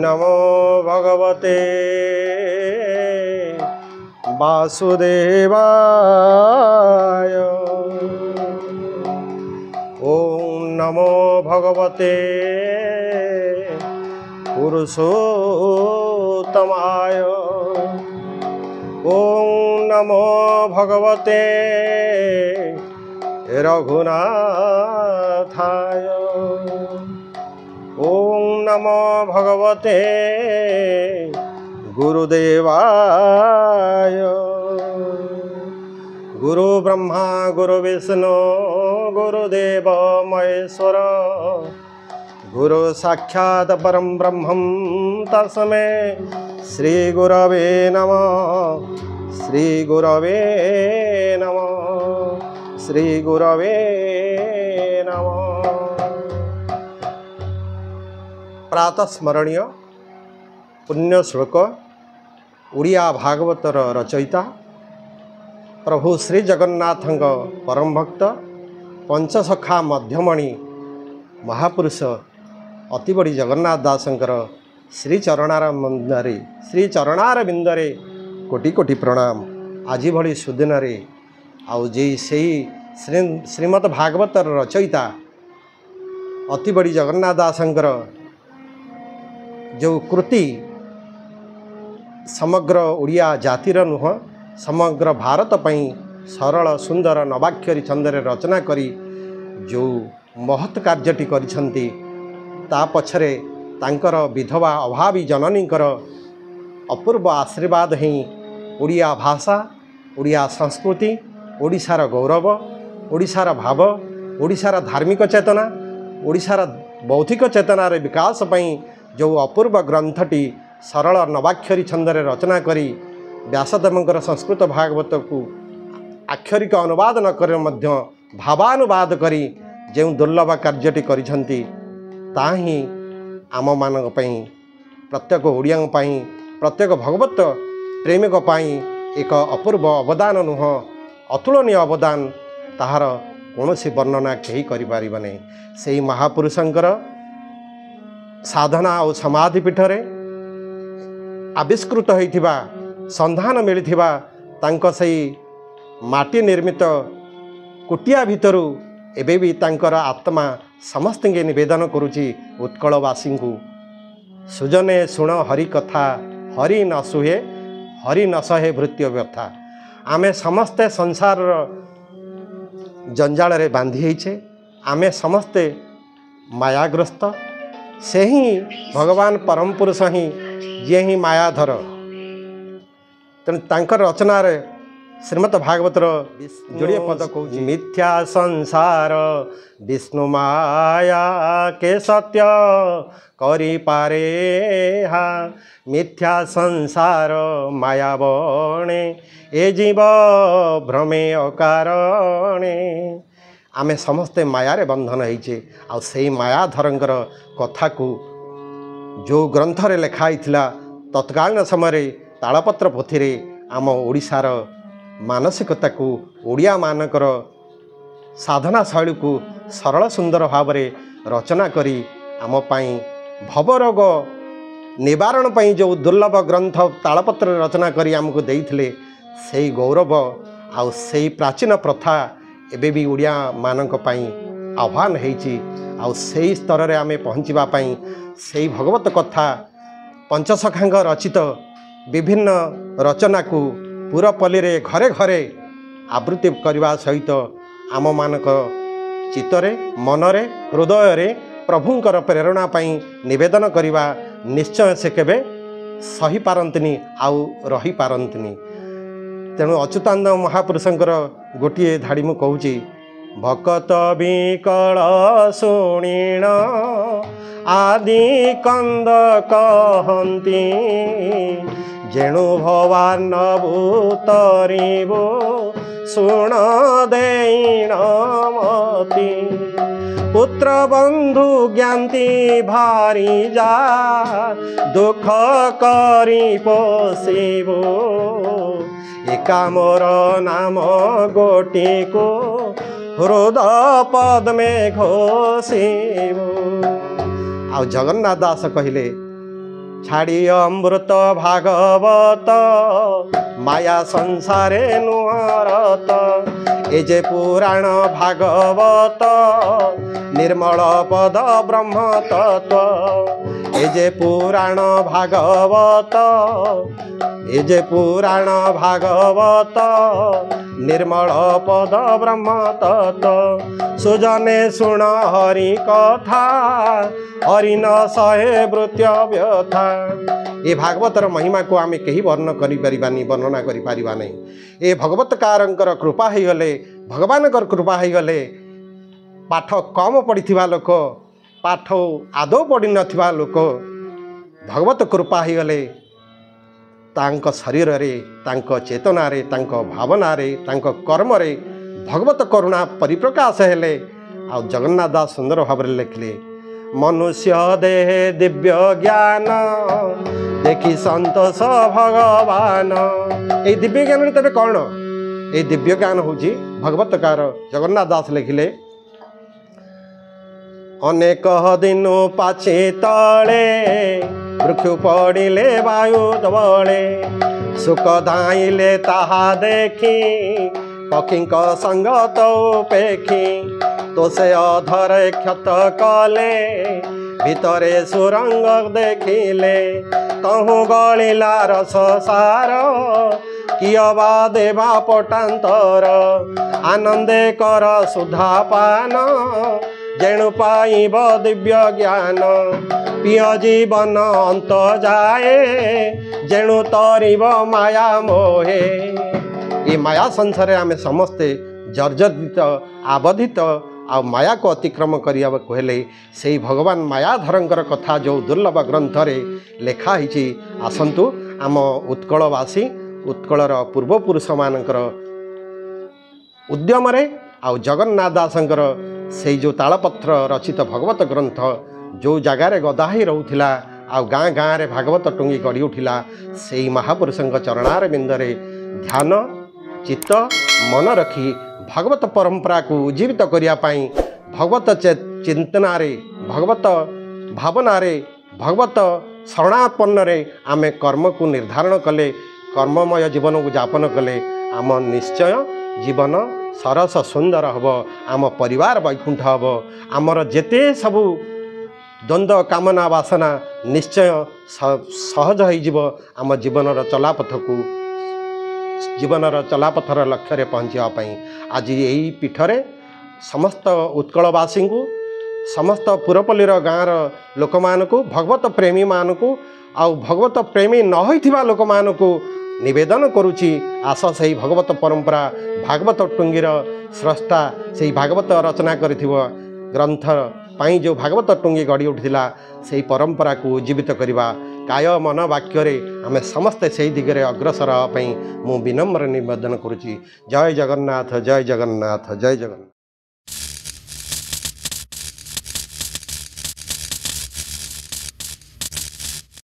नमो भगवते वासुदेवाय। ओम नमो भगवते पुरुषोत्तमाय। ओम नमो भगवते रघुनाथाय। ओम नमो भगवते गुरुदेवाय। गुरु ब्रह्मा गुरु विष्णु गुरुदेव महेश्वर गुरु साक्षात् परम ब्रह्मं तस्मै श्री गुरवे नमः। श्री गुरवे नमः। श्री गुरवे नमः। प्रातस्मरणीय पुण्य श्लोक उड़िया भागवतर रचयिता प्रभु श्री जगन्नाथଙ୍କ परम भक्त पंचसखा मध्यमणि महापुरुष अति बड़ी जगन्नाथ दासंकर श्री चरणार बिंदरे कोटि कोटि प्रणाम। आज भली सुदिन आउ जे श्रीमद् भागवतर रचयिता अति बड़ी जगन्नाथ दासंकर जो कृति समग्र ओडिया जातिर नुह समग्र भारत पई सरल सुंदर नवाक्षरी छंदरे रचना करी जो महत् कार्यटी करिसंती ता पछरे तांकर विधवा अभावी जननीकर अपूर्व आशीर्वाद ही ओडिया भाषा ओडिया संस्कृति ओडिशार गौरव ओडिशार भाव ओडिशार धार्मिक चेतना ओडिशार बौद्धिक चेतनार विकास पई जो अपूर्व ग्रंथटी सरल नवाक्षरी छंदरे रचना करी व्यासदेवंकर संस्कृत भागवत को आक्षरिक अनुवाद न कर मध्य भावानुवाद करी जो दुर्लभ कार्यटी करिसंती ता ही आम मानक पई प्रत्येक ओडिया पई प्रत्येक भगवत प्रेमिक पई एक अपूर्व अवदान नुह अतुलनीय अवदान ताहार कौनसी वर्णना कहीं करें। से महापुरुषंकर साधना और समाधि पीठरे आविष्कृत होइथिबा संधान मिलिथिबा तांको सही माटी निर्मित कुटिया भितरु एबे भी तांकर आत्मा समस्त के निवेदन करुची उत्कलवासी को सुजने शुण हरि कथा हरि न सुहे हरि न सहे भृत्य व्यथा। आमे समस्ते संसार जंजाल रे बांधी होइछे आमे समस्ते मायाग्रस्त से ही भगवान परम पुरुष ही जे ही मायाधर तेणु तांकर रचना रे श्रीमद् भागवतर जोड़िए पद कहूँ मिथ्या संसार विष्णु माया के सत्य करी पारे हा मिथ्या संसार माया बणे ए जीव भ्रमे अकारणे। आमे समस्ते मायारे बंधन होइछे आ सेई मायाधरंकर कथा को जो ग्रंथरे लिखाई तत्कालीन समय तालपत्र पोथी आम ओडिशार मानसिकता को ओडिया मानकर साधना शैली को सरल सुंदर भाव में रचना करी आम पाई भवरोग निवारण पाई जो दुर्लभ ग्रंथ तालपत्र रचना करी आमको देइथिले से गौरव आउ से प्राचीन प्रथा एबे भी ओडिया मानक पाई आह्वान होइछि आउ से स्तर रे आमे पहुँचवा पाई से भगवत कथा पंचसखांग रचित विभिन्न रचना को पुरपल्ली रे घरे घरे आवृत्ति करने सहित आम मानक चित्तरे मनरे हृदय प्रभुंकर प्रेरणा पाई निवेदन करवा निश्चय से केबे सही पारंतनी आउ रही पारंतनी। तेणु अच्युतानंद महापुरुषंकर गोटे धाड़ी मु कहूँ भकत विकल शुणीण आदि कंद कहती जेणु भवान भूतरीबो शुण देण मती पुत्र बंधु ज्ञाति भारी जा दुख करी पोषिबो एका मोर नाम गोटी को हृदय पद में घोषिबो। आ जगन्नाथ दास कहले छाड़ी अमृत भागवत माया संसारे नुहरत ए जे पुराण भागवत निर्मल पद ब्रह्म तत्व ए जे पुराण भागवत ए जे पुराण भागवत निर्मल पद ब्रह्म तत्व सुजने सुन हरि कथा हरि न सहे वृत्य व्यथा। ए भागवतर महिमा को आमे कहीं वर्ण करि परिबानी वर्णना करि परिबा नै। ए भगवतकारंकर कृपा हो गले भगवानकर कृपा हो गले पाठ कम पढ़िथिबा लोक पाठ आदौ पढ़ि नथिबा लोक भगवत कृपा हो गले तांक शरीर रे तांक चेतना रे तांक भावना रे तांक कर्म रे भगवत करुणा परिप्रकाश हेले। आ जगन्नाथ दास सुंदर भाव रे लिखले मनुष्य देह दिव्य ज्ञान देखी संतोष भगवान। ए दिव्य ज्ञान तेरे कौन ए दिव्य ज्ञान हूँ भगवतकार जगन्नाथ दास लिखिले अनेक दिन पाछे तले वृक्ष पड़िले वायु दबले सुख धाइले ताहा देखी पक्षी संग तो पेखी तो से अधरे क्षत कले भितरे सुरंग देखिले तहु गलिला रस सार कियबा देवा पटांतर आनंदे कर सुधा पान जेणु पाइब दिव्य ज्ञान पिय जीवन अंत जाए जेणु तरिब माया मोहे। ये माया संसार आम समस्ते जर्जरित आबद्धित आ माया को अतिक्रम करिया कहले से भगवान मायाधरंकर कथा जो दुर्लभ ग्रंथ रे लेखा हिची आसंतु आम उत्कलवासी उत्कलर पूर्वपुरुष मानकर उद्यम रे आ जगन्नाथ दासंकर से जो तालपत्र रचित भगवत ग्रंथ जो जगार गदाही रोला आ गाँ गाँ रे भागवत टुंगी गढ़ी उठिला से महापुरुषों चरणार बिंदरे ध्यान चित्त मन रखी भगवत परंपरा को उज्जीवित करने भगवत चिंतना रे भगवत भावना रे भगवत शरणापन्न रे आमे कर्म को निर्धारण कले कर्ममय जीवन को यापन कले आम निश्चय जीवन सरस सुंदर हम आम परिवार वैकुंठ हम आमर जेते सबू द्वंद्व कामना वासना निश्चय सहज हो आम जीवन चलापथ को जीवनर चलापथर लक्ष्य पहुँचापी आज यही पीठरे समस्त उत्कलवासी को समस्त पुरपल्लीर गाँवर लोक मानू भगवत प्रेमी मानू आ भगवत प्रेमी न होइथिबा लोक मानू निवेदन करुची आस से भगवत परंपरा भागवत टुंगीर स्रष्टा से भागवत रचना करिथिबो ग्रंथ पाई जो भागवत टुंगी गढ़ी उठिला से परंपरा को उज्जीवित करवा काय मन वाक्य आमे समस्ते से दिगरे अग्रसर मु विनम्र निवेदन करुची। जय जगन्नाथ जय जगन्नाथ जय जगन्नाथ।